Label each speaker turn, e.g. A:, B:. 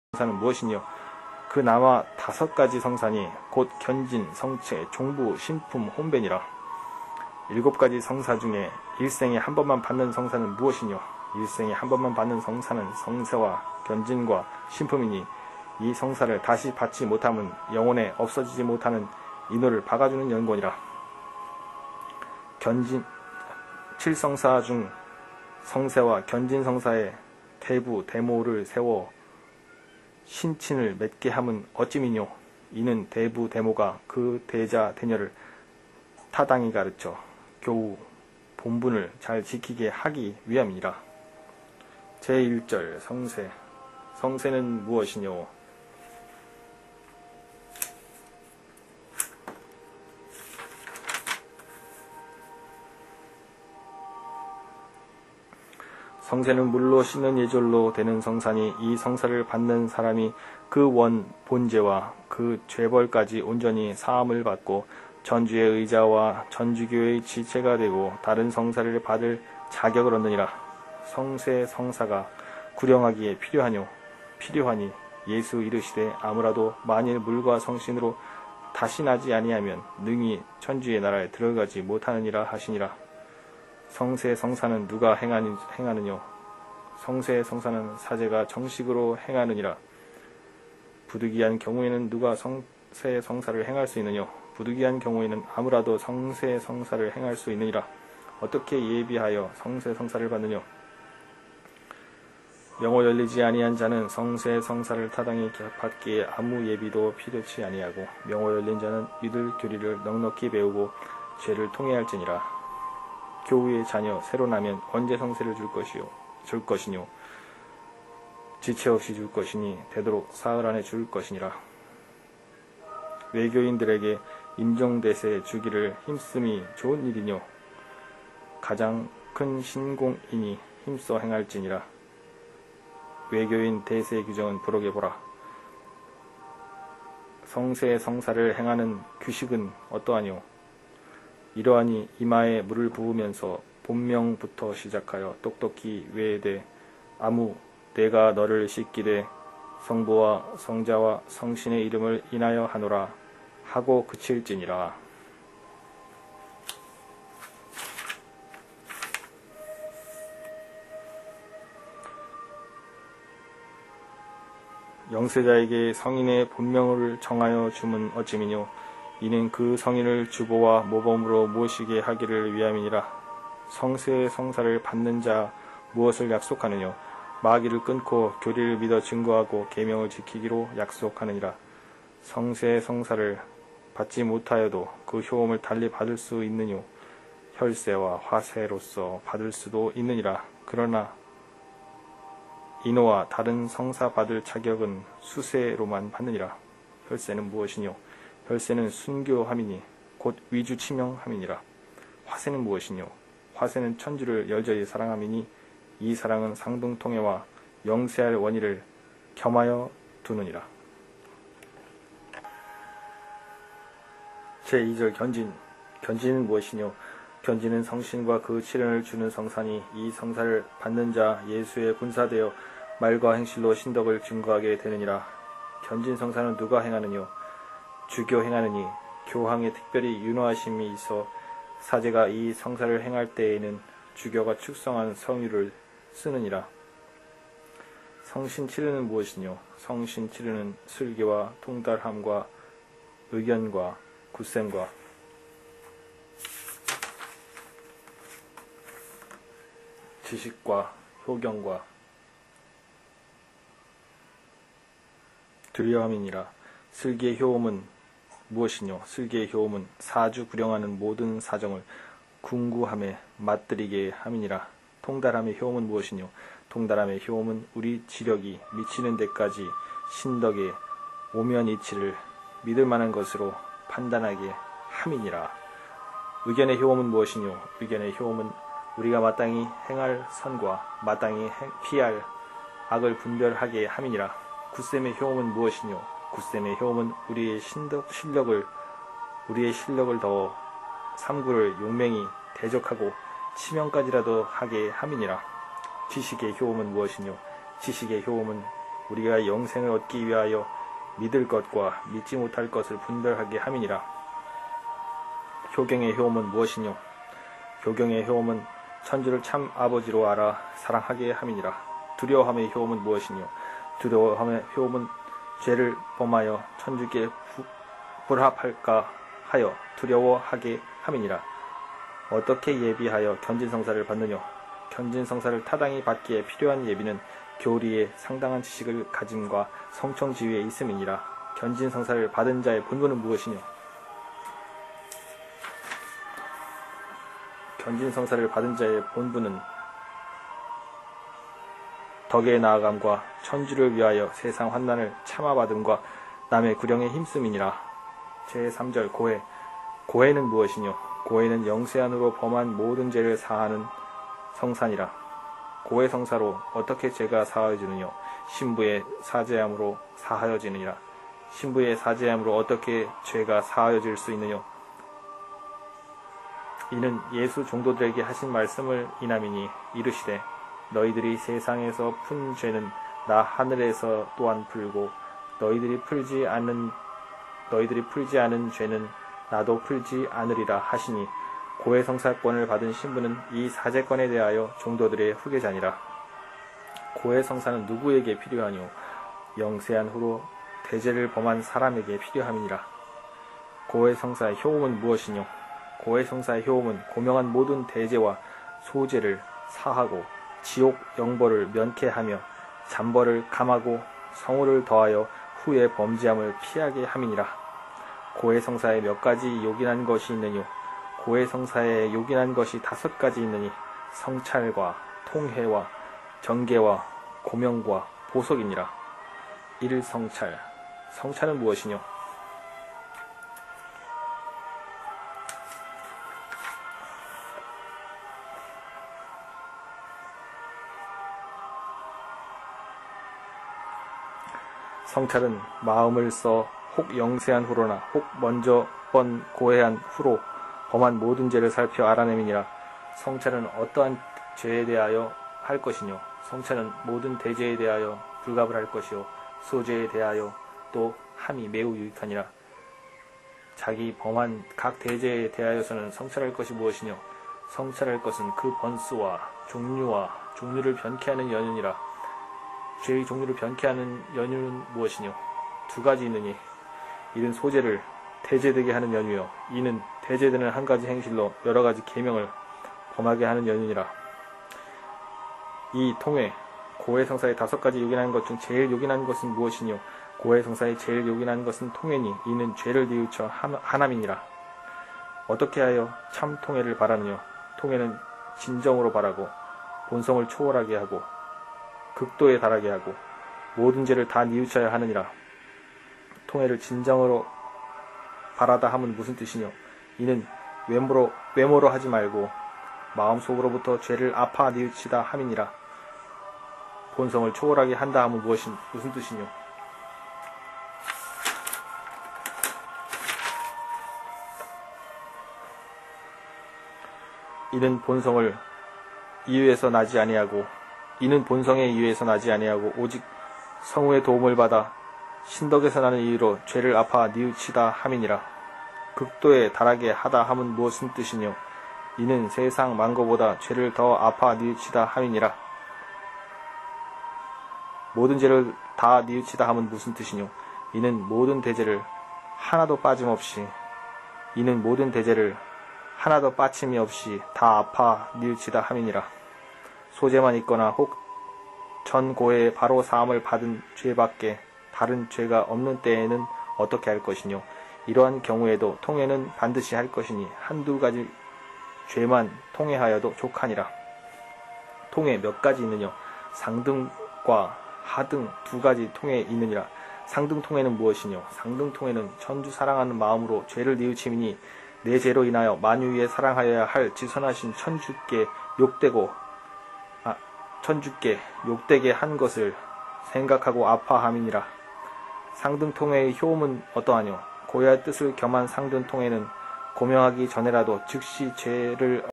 A: 성사는 무엇이뇨? 그 나와 5가지 성산이 곧 견진, 성체, 종부, 신품, 혼변이라. 7가지 성사 중에 일생에 한 번만 받는 성사는 무엇이뇨? 일생에 한 번만 받는 성사는 성세와 견진과 신품이니 이 성사를 다시 받지 못하면 영혼에 없어지지 못하는 인호를 박아주는 연곤이라. 견진 7성사 중 성세와 견진성사에 대부, 대모를 세워 신친을 맺게 함은 어찌미뇨? 이는 대부, 대모가 그 대자, 대녀를 타당히 가르쳐 교우, 본분을 잘 지키게 하기 위함이라. 제1절 성세. 성세는 무엇이뇨? 성세는 물로 씻는 예절로 되는 성사니 이 성사를 받는 사람이 그 원 본죄와 그 죄벌까지 온전히 사함을 받고 전주의 의자와 전주교의 지체가 되고 다른 성사를 받을 자격을 얻느니라. 성세 성사가 구령하기에 필요하니 예수 이르시되 아무라도 만일 물과 성신으로 다시 나지 아니하면 능히 천주의 나라에 들어가지 못하느니라 하시니라. 성세 성사는 누가 행하느뇨? 성세 성사는 사제가 정식으로 행하느니라. 부득이한 경우에는 누가 성세 성사를 행할 수 있느뇨? 부득이한 경우에는 아무라도 성세 성사를 행할 수 있느니라. 어떻게 예비하여 성세 성사를 받느뇨? 명호 열리지 아니한 자는 성세 성사를 타당히 받기에 아무 예비도 필요치 아니하고 명호 열린 자는 믿을 교리를 넉넉히 배우고 죄를 통해할지니라. 교우의 자녀 새로 나면 언제 성세를 줄 것이뇨? 지체 없이 줄 것이니 되도록 사흘 안에 줄 것이니라. 외교인들에게 임종대세 주기를 힘쓰이 좋은 일이뇨? 가장 큰 신공이니 힘써 행할지니라. 외교인 대세 규정은 부록에 보라. 성세 성사를 행하는 규식은 어떠하뇨? 이러하니 이마에 물을 부으면서 본명부터 시작하여 똑똑히 외에되 아무 내가 너를 씻기되 성부와 성자와 성신의 이름을 인하여 하노라 하고 그칠지니라. 영세자에게 성인의 본명을 정하여 주면 어찌미뇨? 이는 그 성인을 주보와 모범으로 모시게 하기를 위함이니라. 성세 성사를 받는 자 무엇을 약속하느뇨? 마귀를 끊고 교리를 믿어 증거하고 계명을 지키기로 약속하느니라. 성세 성사를 받지 못하여도 그 효험을 달리 받을 수 있느뇨? 혈세와 화세로서 받을 수도 있느니라. 그러나 인호와 다른 성사 받을 자격은 수세로만 받느니라. 혈세는 무엇이뇨? 혈세는 순교함이니 곧 위주치명함이니라. 화세는 무엇이뇨? 화세는 천주를 열저히 사랑함이니 이 사랑은 상등통해와 영세할 원의를 겸하여 두느니라. 제2절 견진. 견진은 무엇이뇨? 견진은 성신과 그 치련을 주는 성사니 이 성사를 받는 자 예수의 군사되어 말과 행실로 신덕을 증거하게 되느니라. 견진 성사는 누가 행하느뇨? 주교 행하느니 교황에 특별히 윤호하심이 있어 사제가 이 성사를 행할 때에는 주교가 축성한 성유를 쓰느니라. 성신 치르는 무엇이뇨? 성신 치르는 슬기와 통달함과 의견과 굳셈과 지식과 효경과 두려움이니라. 슬기의 효험은 무엇이뇨? 슬기의 효험은 사주 구령하는 모든 사정을 궁구함에 맞들이게 함이니라. 통달함의 효험은 무엇이뇨? 통달함의 효험은 우리 지력이 미치는 데까지 신덕의 오면이치를 믿을 만한 것으로 판단하게 함이니라. 의견의 효험은 무엇이뇨? 의견의 효험은 우리가 마땅히 행할 선과 마땅히 피할 악을 분별하게 함이니라. 굳셈의 효험은 무엇이뇨? 굳셈의 효험은 우리의 실력을 더 삼구를 용맹히 대적하고 치명까지라도 하게 함이니라. 지식의 효험은 무엇이뇨? 지식의 효험은 우리가 영생을 얻기 위하여 믿을 것과 믿지 못할 것을 분별하게 함이니라. 효경의 효험은 무엇이뇨? 효경의 효험은 천주를 참 아버지로 알아 사랑하게 함이니라. 두려워함의 효험은 무엇이뇨? 두려워함의 효험은 죄를 범하여 천주께 불합할까 하여 두려워하게 함이니라. 어떻게 예비하여 견진성사를 받느뇨? 견진성사를 타당히 받기에 필요한 예비는 교리에 상당한 지식을 가짐과 성청지위에 있음이니라. 견진성사를 받은 자의 본분은 무엇이뇨? 견진성사를 받은 자의 본분은 덕에 나아감과 천주를 위하여 세상 환난을 참아받음과 남의 구령에 힘씀이니라. 제3절 고해. 고해는 무엇이뇨? 고해는 영세한으로 범한 모든 죄를 사하는 성산이라. 고해성사로 어떻게 죄가 사하여지느뇨? 신부의 사죄함으로 사하여지느니라. 신부의 사죄함으로 어떻게 죄가 사하여질 수 있느뇨? 이는 예수 종도들에게 하신 말씀을 인함이니 이르시되 너희들이 세상에서 푼 죄는 나 하늘에서 또한 풀고 너희들이 풀지 않은 죄는 나도 풀지 않으리라 하시니 고해성사권을 받은 신부는 이 사제권에 대하여 종도들의 후계자니라. 고해성사는 누구에게 필요하뇨? 영세한 후로 대죄를 범한 사람에게 필요함이니라. 고해성사의 효험은 무엇이뇨? 고해성사의 효험은 고명한 모든 대죄와 소죄를 사하고 지옥 영벌을 면케하며 잠벌을 감하고 성호를 더하여 후에 범죄함을 피하게 함이니라. 고해성사에 몇 가지 요긴한 것이 있느뇨? 고해성사에 요긴한 것이 5가지 있느니 성찰과 통해와 정계와 고명과 보석이니라. 1. 성찰. 성찰은 무엇이뇨? 성찰은 마음을 써 혹 영세한 후로나 혹 먼저 번 고해한 후로 범한 모든 죄를 살펴 알아냄이니라. 성찰은 어떠한 죄에 대하여 할 것이뇨? 성찰은 모든 대죄에 대하여 불갑을 할 것이요 소죄에 대하여 또 함이 매우 유익하니라. 자기 범한 각 대죄에 대하여서는 성찰할 것이 무엇이뇨? 성찰할 것은 그 번수와 종류를 변케하는 연유니라. 죄의 종류를 변케하는 연유는 무엇이뇨? 2가지 있느니 이는 소재를 대제되게 하는 연유요 이는 대제되는 한 가지 행실로 여러 가지 계명을 범하게 하는 연유니라. 이 통해 고해성사의 5가지 요긴한 것 중 제일 요긴한 것은 무엇이뇨? 고해성사의 제일 요긴한 것은 통해니 이는 죄를 뉘우쳐 하남이니라. 어떻게 하여 참 통해를 바라느뇨? 통해는 진정으로 바라고 본성을 초월하게 하고 극도에 달하게 하고 모든 죄를 다 뉘우쳐야 하느니라. 통해를 진정으로 바라다 함은 무슨 뜻이뇨? 이는 외모로 하지 말고 마음속으로부터 죄를 아파 뉘우치다 함이니라. 본성을 초월하게 한다 함은 무슨 뜻이뇨? 이는 본성의 이유에서 나지 아니하고 오직 성우의 도움을 받아 신덕에서 나는 이유로 죄를 아파 뉘우치다 함이니라. 극도에 달하게 하다 함은 무슨 뜻이뇨? 이는 세상 만고보다 죄를 더 아파 뉘우치다 함이니라. 모든 죄를 다 뉘우치다 함은 무슨 뜻이뇨? 이는 모든 대죄를 하나도 빠침이 없이 다 아파 뉘우치다 함이니라. 소재만 있거나 혹 전 고해에 바로 사함을 받은 죄밖에 다른 죄가 없는 때에는 어떻게 할 것이뇨? 이러한 경우에도 통해는 반드시 할 것이니 1-2가지 죄만 통해하여도 족하니라. 통해 몇 가지 있느뇨? 상등과 하등 2가지 통해 있느니라. 상등 통해는 무엇이뇨? 상등 통해는 천주 사랑하는 마음으로 죄를 뉘우침이니 내 죄로 인하여 만유에 사랑하여야 할 지선하신 천주께 욕되게 한 것을 생각하고 아파함이니라. 상등통해의 효험은 어떠하뇨? 고해할 뜻을 겸한 상등통해는 고명하기 전에라도 즉시 죄를